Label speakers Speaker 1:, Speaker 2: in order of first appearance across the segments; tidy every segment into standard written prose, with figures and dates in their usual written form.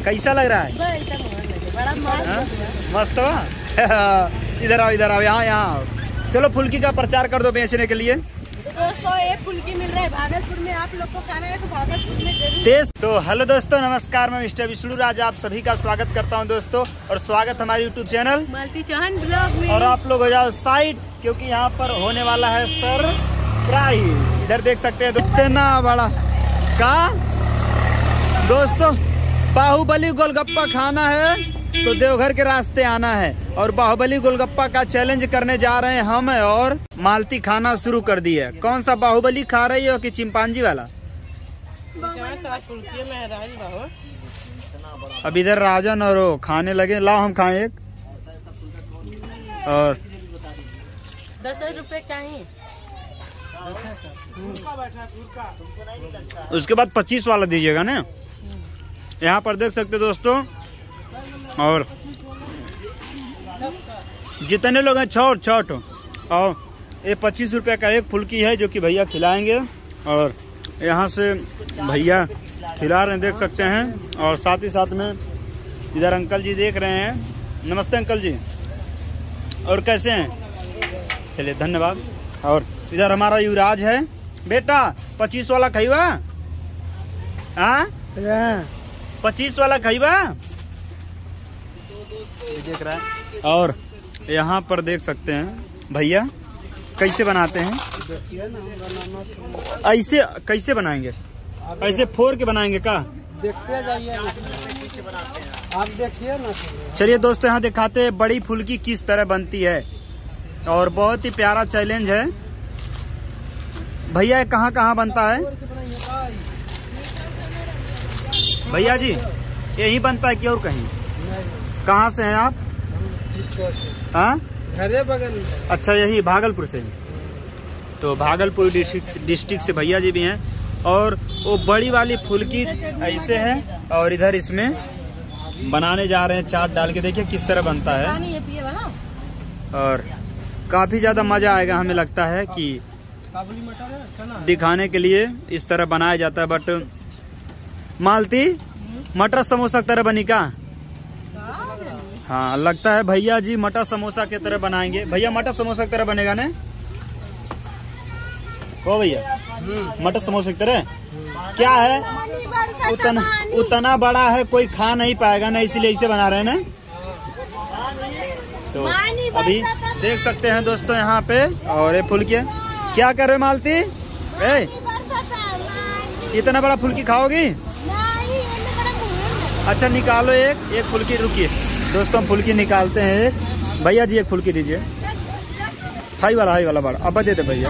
Speaker 1: कैसा लग रहा है?
Speaker 2: बड़ा
Speaker 1: मस्त हो। इधर आओ यहाँ। चलो फुल्की का प्रचार कर दो बेचने के लिए।
Speaker 2: तो दोस्तों एक फुल्की मिल रहा है भागलपुर में, आप लोग को खाना है तो भागलपुर में जरूर
Speaker 1: टेस्ट। तो हेलो दोस्तों, नमस्कार, मैं मिस्टर विष्णु राज आप सभी का स्वागत करता हूं दोस्तों, और स्वागत हमारे YouTube channel
Speaker 2: Malti Chauhan blog में।
Speaker 1: और आप लोग हो जाओ साइड, क्योंकि यहाँ पर होने वाला है सरप्राइज। इधर देख सकते हैं इतना बड़ा का दोस्तों, बाहुबली गोलगप्पा खाना है तो देवघर के रास्ते आना है, और बाहुबली गोलगप्पा का चैलेंज करने जा रहे हैं हम, और मालती खाना शुरू कर दी है। कौन सा बाहुबली खा रही हो कि चिंपांजी वाला? अब इधर राजन और वो खाने लगे। लाओ हम खाएं एक, और
Speaker 2: 10 रुपए चाहिए।
Speaker 1: उसके बाद 25 वाला दीजिएगा ना। यहाँ पर देख सकते दोस्तों, और जितने लोग हैं छोट, और ये 25 रुपये का एक फुल्की है जो कि भैया खिलाएंगे, और यहाँ से भैया खिला रहे हैं देख सकते हैं। और साथ ही साथ में इधर अंकल जी देख रहे हैं। नमस्ते अंकल जी, और कैसे हैं? चलिए धन्यवाद। और इधर हमारा युवराज है। बेटा 25 वाला खाइबा? हाँ 25 वाला खाइबा देख रहा है। और यहाँ पर देख सकते हैं भैया कैसे बनाते हैं। ऐसे कैसे बनाएंगे? ऐसे फोड़ के बनाएंगे का?
Speaker 3: देखते जाइए, आप देखिए ना।
Speaker 1: चलिए दोस्तों, यहाँ दिखाते हैं बड़ी फुल्की किस तरह बनती है, और बहुत ही प्यारा चैलेंज है। भैया कहाँ कहाँ बनता है? भैया जी यही बनता है कि और कहीं? कहाँ से हैं आप? हाँ
Speaker 3: घरे बगल में।
Speaker 1: अच्छा, यही भागलपुर से। तो भागलपुर डिस्ट्रिक्ट से भैया जी भी हैं। और वो बड़ी वाली फुल्की ऐसे है, और इधर इसमें बनाने जा रहे हैं चाट डाल के। देखिए किस तरह बनता है, और काफी ज्यादा मजा आएगा। हमें लगता है कि दिखाने के लिए इस तरह बनाया जाता है। बट मालती मटर समोसा की तरह बनी का? हाँ लगता है भैया जी मटर समोसा की तरह बनाएंगे। भैया मटर समोसा की तरह बनेगा ना? ओ भैया मटर समोसा की तरह क्या है? उतना बड़ा है, कोई खा नहीं पाएगा ना, इसीलिए इसे बना रहे हैं ना। तो अभी देख सकते हैं दोस्तों यहाँ पे। और ये फुल्की क्या कर रहे मालती? इतना बड़ा फुल्की खाओगी? अच्छा निकालो एक फुल्की। रुकिए दोस्तों, हम फुल्की निकालते हैं एक। भैया जी एक फुल्की दीजिए, हाई वाला बड़ा। अब दे दे भैया।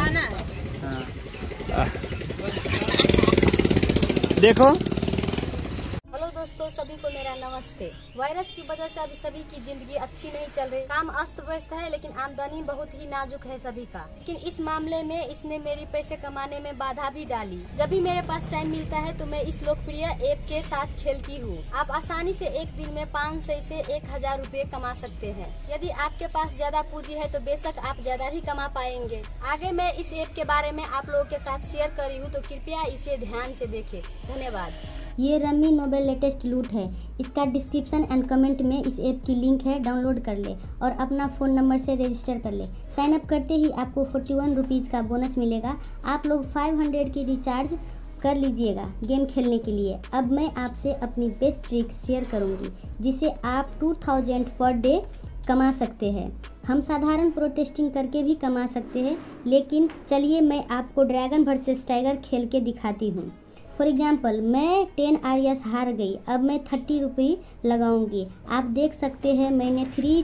Speaker 1: देखो
Speaker 4: हेलो दोस्तों, सभी को मेरा नमस्ते। वायरस की वजह से अभी सभी की जिंदगी अच्छी नहीं चल रही, काम अस्त व्यस्त है, लेकिन आमदनी बहुत ही नाजुक है सभी का। लेकिन इस मामले में इसने मेरी पैसे कमाने में बाधा भी डाली। जब भी मेरे पास टाइम मिलता है तो मैं इस लोकप्रिय ऐप के साथ खेलती हूँ। आप आसानी से एक दिन में 500 से 1000 रुपए कमा सकते हैं। यदि आपके पास ज्यादा पूंजी है तो बेशक आप ज्यादा भी कमा पाएंगे। आगे मैं इस ऐप के बारे में आप लोगों के साथ शेयर करी हूँ, तो कृपया इसे ध्यान से देखें। धन्यवाद।
Speaker 5: ये रम्मी नोबेल लेटेस्ट लूट है। इसका डिस्क्रिप्शन एंड कमेंट में इस ऐप की लिंक है, डाउनलोड कर ले और अपना फ़ोन नंबर से रजिस्टर कर ले। साइन अप करते ही आपको 41 रुपीज़ का बोनस मिलेगा। आप लोग 500 की रिचार्ज कर लीजिएगा गेम खेलने के लिए। अब मैं आपसे अपनी बेस्ट ट्रिक शेयर करूँगी, जिसे आप 2000 पर डे कमा सकते हैं। हम साधारण प्रोटेस्टिंग करके भी कमा सकते हैं, लेकिन चलिए मैं आपको ड्रैगन वर्सेस टाइगर खेल के दिखाती हूँ। फॉर एग्जाम्पल मैं 10 आरियास हार गई। अब मैं 30 रुपये लगाऊंगी। आप देख सकते हैं मैंने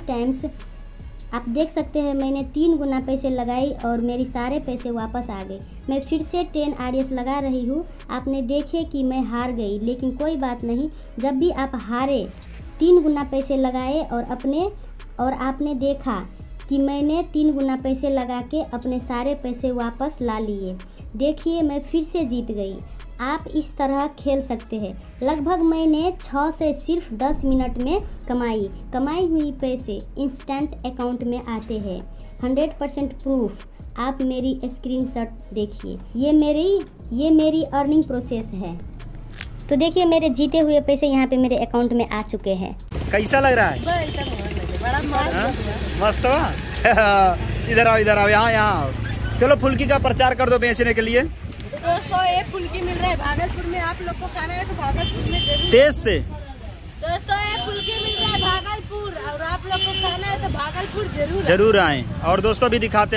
Speaker 5: 3 गुना पैसे लगाई और मेरे सारे पैसे वापस आ गए। मैं फिर से 10 आरियास लगा रही हूँ। आपने देखे कि मैं हार गई, लेकिन कोई बात नहीं। जब भी आप हारे 3 गुना पैसे लगाए और आपने देखा कि मैंने 3 गुना पैसे लगा के अपने सारे पैसे वापस ला लिए। देखिए मैं फिर से जीत गई। आप इस तरह खेल सकते हैं। लगभग मैंने 6 से सिर्फ 10 मिनट में कमाई हुई पैसे इंस्टेंट अकाउंट में आते हैं। 100% प्रूफ। आप मेरी स्क्रीनशॉट देखिए। ये मेरी अर्निंग प्रोसेस है। तो देखिए मेरे जीते हुए पैसे यहाँ पे मेरे अकाउंट में आ चुके हैं।
Speaker 1: कैसा लग रहा है?
Speaker 2: बड़ा
Speaker 1: मस्त हुआ। इधर आओ यहाँ आओ। चलो फुल्की का प्रचार कर दो बेचने के लिए।
Speaker 2: दोस्तों ये फुल्की मिल रहा है भागलपुर में, आप लोग को खाना है तो भागलपुर में जरूर।
Speaker 1: तेज से
Speaker 2: दोस्तों ये फुल्की मिल रहा है भागलपुर, और आप लोग को खाना है तो भागलपुर
Speaker 1: जरूर आए। और दोस्तों भी दिखाते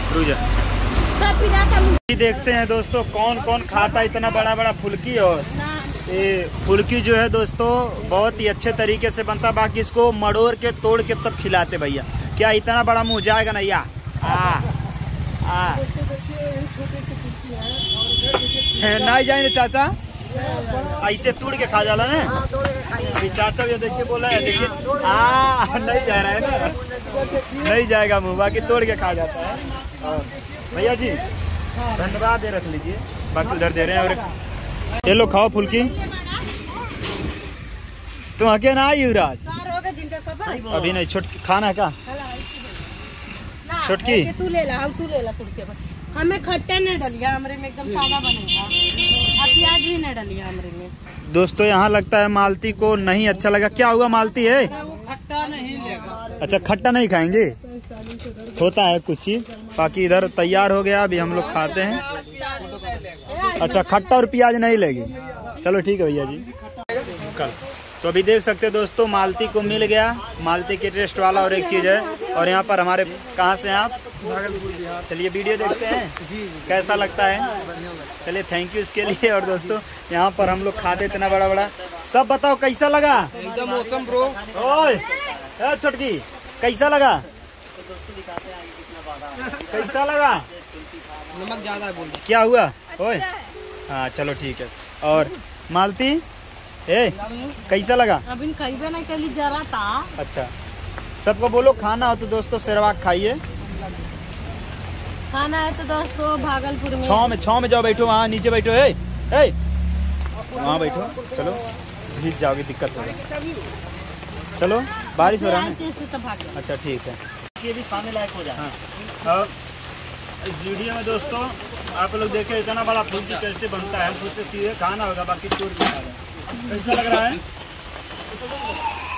Speaker 1: देखते हैं दोस्तों कौन कौन खाता है इतना बड़ा बड़ा फुल्की। और ये फुल्की जो है दोस्तों बहुत ही अच्छे तरीके से बनता, बाकी इसको मड़ोड़ के तोड़ के तब खिलाते भैया। क्या इतना बड़ा मुँह जाएगा ना या नहीं जाए चाचा, ऐसे तोड़ के खा जाला ना। अभी चाचा भी देखिए बोला है, देखिए नहीं जा रहा है ना, नहीं जाएगा मुँह, बाकी तोड़ के खा जाता है। और भैया जी धन्यवाद रख लीजिए, बाकी उधर दे रहे हैं। और ये लो खाओ फुल्की। तुम आके ना युवराज अभी नहीं, छोटकी खाना का छोटकी
Speaker 2: तू ले ला फुल्की। हमें खट्टा नहीं डलिया हमरे में, एकदम सादा बनेगा। प्याज भी नहीं डलिया हमरे में।
Speaker 1: दोस्तों यहाँ लगता है मालती को नहीं अच्छा लगा। क्या हुआ मालती है?
Speaker 3: खट्टा नहीं लेगा।
Speaker 1: अच्छा खट्टा नहीं खाएंगे, होता है कुछ चीज। बाकी इधर तैयार हो गया, अभी हम लोग खाते हैं। अच्छा खट्टा और प्याज नहीं लेगी, चलो ठीक है भैया जी। कल तो अभी देख सकते हैं दोस्तों मालती को मिल गया, मालती के टेस्ट वाला। और एक चीज है, और यहाँ पर हमारे कहाँ से हैं आप?
Speaker 3: भागलपुर बिहार।
Speaker 1: चलिए वीडियो देखते हैं
Speaker 3: जी
Speaker 1: कैसा लगता है। चलिए थैंक यू इसके लिए। और दोस्तों यहाँ पर हम लोग खाते इतना बड़ा बड़ा। सब बताओ कैसा लगा?
Speaker 3: एकदम मौसम ब्रो।
Speaker 1: ओए छोटकी कैसा लगा? कैसा लगा?
Speaker 3: नमक ज्यादा है बोल।
Speaker 1: क्या हुआ? ओए हाँ चलो ठीक है। और मालती कैसा लगा?
Speaker 2: अभी खाइबे नहीं कली जरा था।
Speaker 1: अच्छा सबको बोलो खाना हो तो दोस्तों शेरवाक खाइए।
Speaker 2: खाना है तो दोस्तों भागलपुर में
Speaker 1: छाँव में जाओ, बैठो वहाँ नीचे बैठो। वहाँ बैठो, चलो भीग जाओगे, दिक्कत होगा। चलो बारिश हो रहा है। अच्छा ठीक है, ये भी खाने लायक हो जाए। हाँ इस वीडियो में दोस्तों आप लोग देखे इतना बड़ा फुल्की कैसे बनता है। हम सोचते सीधे खाना होगा, बाकी छोड़ के खा रहे हैं। कैसा लग रहा है?